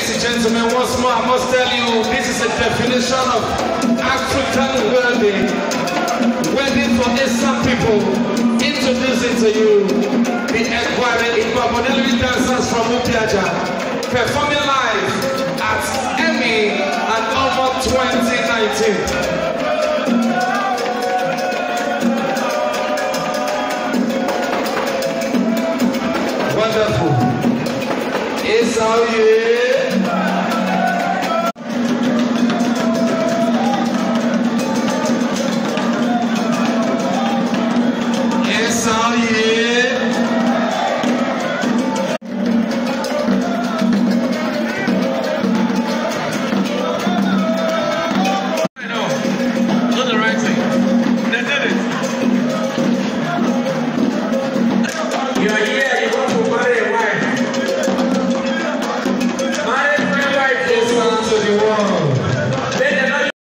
Ladies and gentlemen, once more I must tell you, this is a definition of African wedding. Wedding for Eastern people. Introducing to you the Ekware Igbabonelli dancers from Upiaja, performing live at Emmy and Over 2019. Wonderful. It's all you.